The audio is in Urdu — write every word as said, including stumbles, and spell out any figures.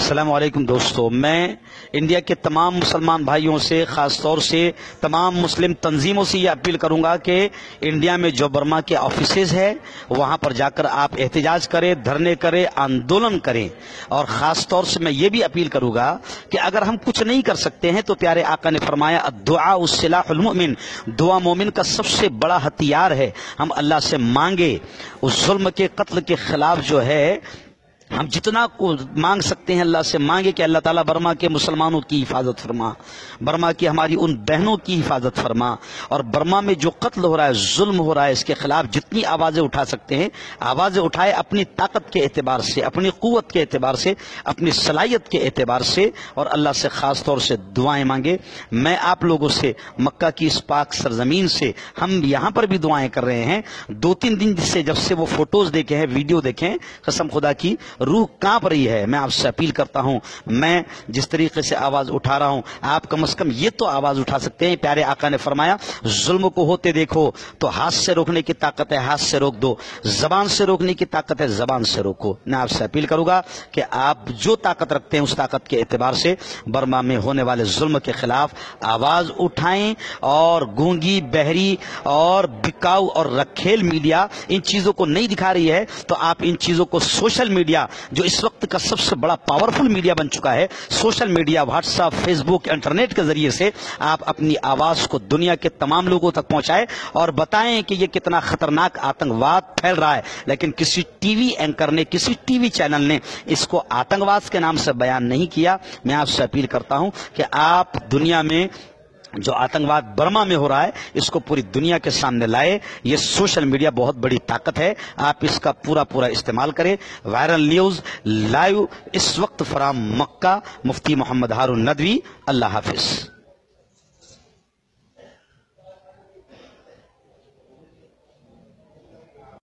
السلام علیکم دوستو، میں انڈیا کے تمام مسلمان بھائیوں سے، خاص طور سے تمام مسلم تنظیموں سے یہ اپیل کروں گا کہ انڈیا میں جو برما کے آفیسز ہے وہاں پر جا کر آپ احتجاج کریں، دھرنے کریں، آندولن کریں۔ اور خاص طور سے میں یہ بھی اپیل کروں گا کہ اگر ہم کچھ نہیں کر سکتے ہیں تو پیارے آقا نے فرمایا الدعاء سلاح المؤمن، دعا مومن کا سب سے بڑا ہتھیار ہے۔ ہم اللہ سے مانگے اس ظلم کے قتل کے خلاف جو ہے ہم جتنا کو مانگ سکتے ہیں اللہ سے مانگے کہ اللہ تعالیٰ برما کے مسلمانوں کی حفاظت فرما، برما کی ہماری ان بہنوں کی حفاظت فرما، اور برما میں جو قتل ہو رہا ہے، ظلم ہو رہا ہے، اس کے خلاف جتنی آوازیں اٹھا سکتے ہیں آوازیں اٹھائے، اپنی طاقت کے اعتبار سے، اپنی قوت کے اعتبار سے، اپنی صلاحیت کے اعتبار سے، اور اللہ سے خاص طور سے دعائیں مانگے۔ میں آپ لوگوں سے مکہ کی اس پاک سرزمین سے، ہم یہاں پر بھی دعائیں کر رہے ہیں، دو تین دن سے جب سے وہ فوٹوز دیکھے ہیں، ویڈیو دیکھیں، قسم خدا کی روح کانپ رہی ہے۔ میں آپ سے اپیل کرتا ہوں، میں جس طریقے سے آواز اٹھا رہا ہوں آپ کم از کم یہ تو آواز اٹھا سکتے ہیں۔ پیارے آقا نے فرمایا ظلم کو ہوتے دیکھو تو ہاتھ سے روکنے کی طاقت ہے، ہاتھ سے روک دو، زبان سے روکنے کی طاقت ہے، زبان سے روکو۔ میں آپ سے اپیل کروں گا کہ آپ جو طاقت رکھتے ہیں اس طاقت کے اعتبار سے برما میں ہونے والے ظلم کے خلاف آواز اٹھائیں، اور گونگی، بہری اور بکاؤ اور رکھیل میڈیا ان چیزوں کو نہیں دکھا رہی ہے، تو آپ ان چیزوں کو سوشل میڈیا جو اس وقت کا سب سے بڑا پاورفل میڈیا بن چکا ہے، social media, WhatsApp, Facebook, internet کے ذریعے سے آپ اپنی آواز کو دنیا کے تمام لوگوں تک پہنچائیں اور بتائیں کہ یہ کتنا خطرناک آتنکواد پھیل رہا ہے، لیکن کسی ٹی وی اینکر نے، کسی ٹی وی چینل نے اس کو آتنکواد کے نام سے بیان نہیں کیا۔ میں آپ سے اپیل کرتا ہوں کہ آپ دنیا میں جو آتنکواد برما میں ہو رہا ہے اس کو پوری دنیا کے سامنے لائے۔ یہ سوشل میڈیا بہت بڑی طاقت ہے، آپ اس کا پورا پورا استعمال کریں۔ وائرل نیوز لائیو اس وقت فرام مکہ، مفتی محمد ہارون ندوی۔ اللہ حافظ۔